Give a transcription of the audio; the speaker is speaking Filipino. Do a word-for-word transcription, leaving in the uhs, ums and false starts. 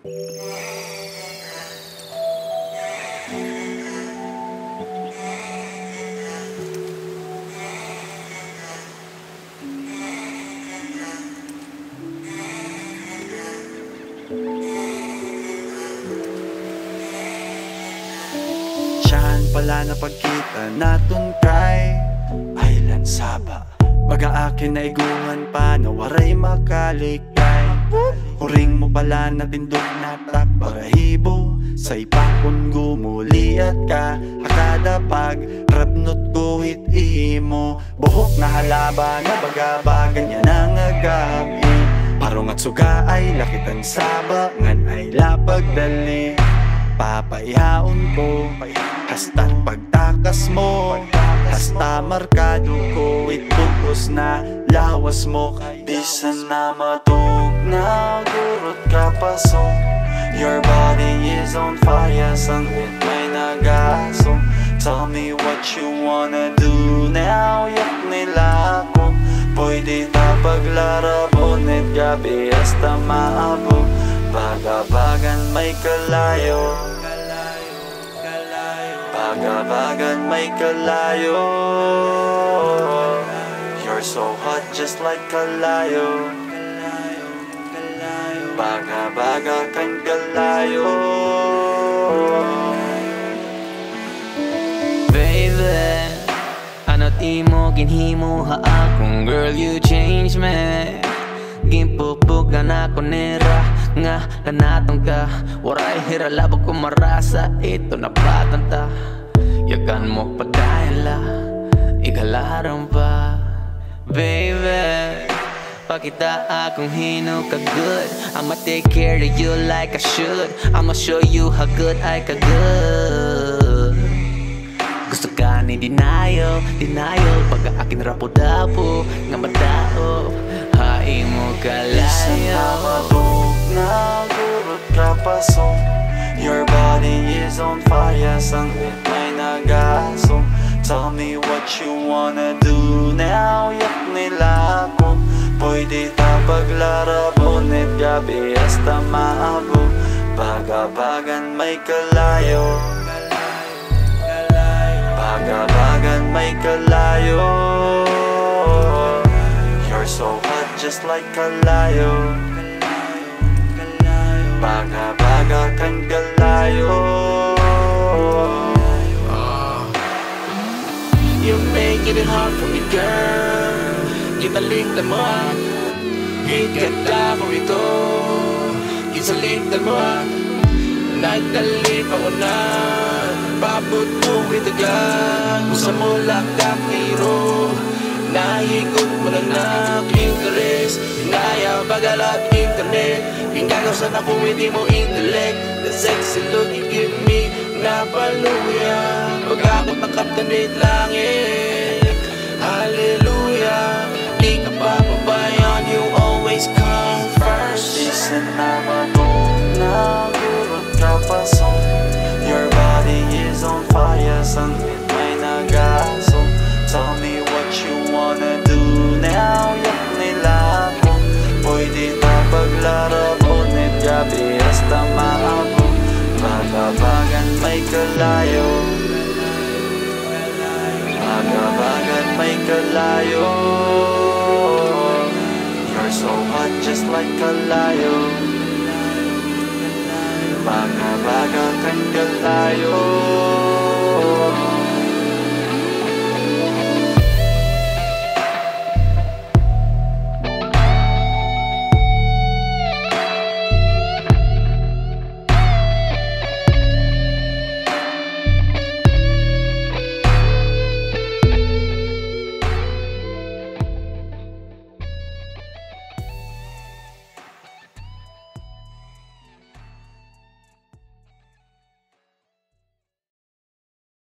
Saan pala na pagkita naton kay Island Saba. Baga akin na iguhan pa na waray makalikay. Huring mo pala na tindog na takbarahibo. Sa ipakon gumuli at ka akada pag rabnot ko hit imo. Buhok na halaba na bagabagan niya nang agabi. Parong at suga ay lakitan saba ngan ay lapag dali. Papaihaon ko hasta't pagtakas mo, hasta markado ko itugos na lawas mo. Bisan na matug na gurot ka pasong. Your body is on fire, sangit may nagasong. Tell me what you wanna do now, yak nila ako. Pwede ta paglarabon at gabi hasta maabog. Bagabagan may kalayo, bagabagan may kalayo. You're so hot just like kalayo. Bagabaga kan kalayo. Baby, ano't imo ginhimo ha akong girl, you change me. Ginpupugan ako nera nga lanatong ka. Waray hiralabag ko marasa, ito na patanta. Yakan mo pa dahil la, ikalaran pa. Baby, pakita akong hino ka good. I'ma take care of you like I should. I'ma show you how good I ka good. Gusto ka ni denial, denial. Pagka akin rapo-dapo, nga madao haing mo kalayo. Bisan na matug na gurot ka pasong. Your body is on fire, sangit may nagasong. Tell me what you wanna do now, yak nila ako. Pwede ta paglarabon at gabi hasta maabog. Bagabagan may kalayo, bagabagan may kalayo. You're so hot just like kalayo. Baga-baga kan kalayo. You make it hard for me, girl. Gitaliktan mo ah, ikagda ko ito. Gisaliktan mo ah, nagdali pa ko na. Babot mo itagan, usa mo lakak tiro. Nahigod mo na nak-interes, hinaya bagalat internet. Hingagasan ako hindi mo intellect. The sexy look you give me, napaluya. Pag-akot ng kaptanit langit, hallelujah. Di ka pa pabayan, you always come first. Bisan na matug na gurot ka pasong. Your body is on fire, sangit may nagasong. Tell me what you wanna do now, yak nila ako. Pwede ta paglarabon at gabi hasta maabog. Bagabagan may kalayo, bagabagan may kalayo. You're so hot just like kalayo. Bagabaga kan kalayo.